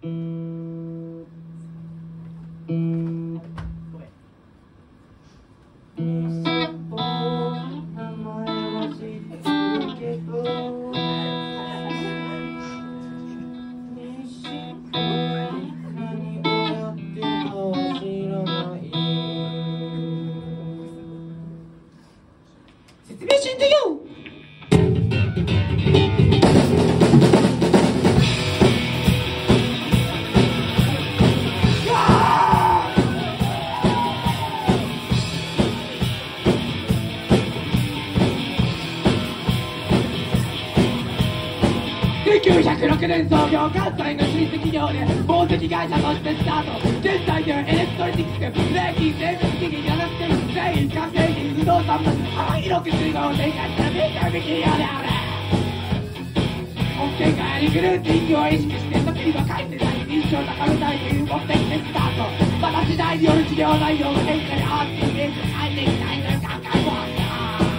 説明しんでよ。1906年創業、関西の老舗企業で宝石会社としてスタート。現在ではエレクトロニクス、ブレーキ、精密機器、柳手、繊維、化成品、不動産物、幅広く水道を展開したメーカー企業である。保険会やリクルーティングを意識して時に若い世代に認証を高めたいという目的でスタート。また時代による事業内容の変化に合わせてイメージを変えていきたいという考えもあった。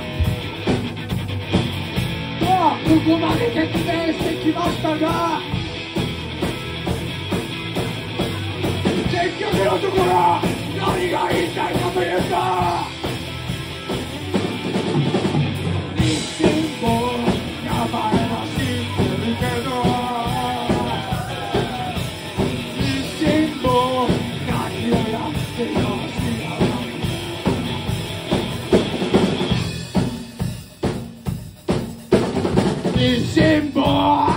ここまで説明してきましたが、結局のところ何が言いたいかというと、日進もやばいらしいけど、日進も何をやっているのか知らない。日進も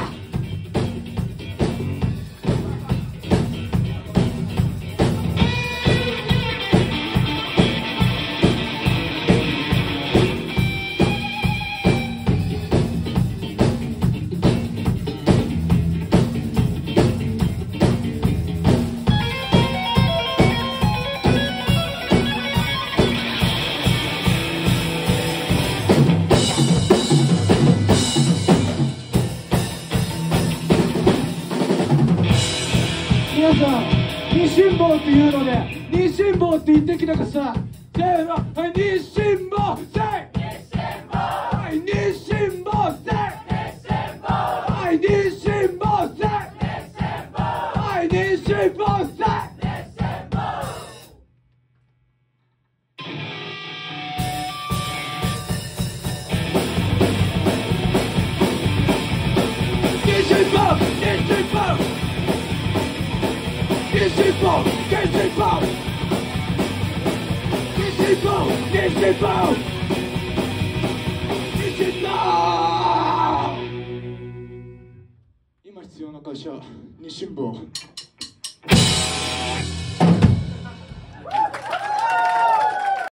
皆さん、日進坊っていうので、日進坊って言ってきたかさ。せーの、はい、日進坊、せい！はい、日進坊、せい！はい、日進坊、せい！はい、日進坊、せい！日進坊、日進坊！日進坊、日進坊！日進坊、日進坊！日進坊！今必要な会社、日進坊。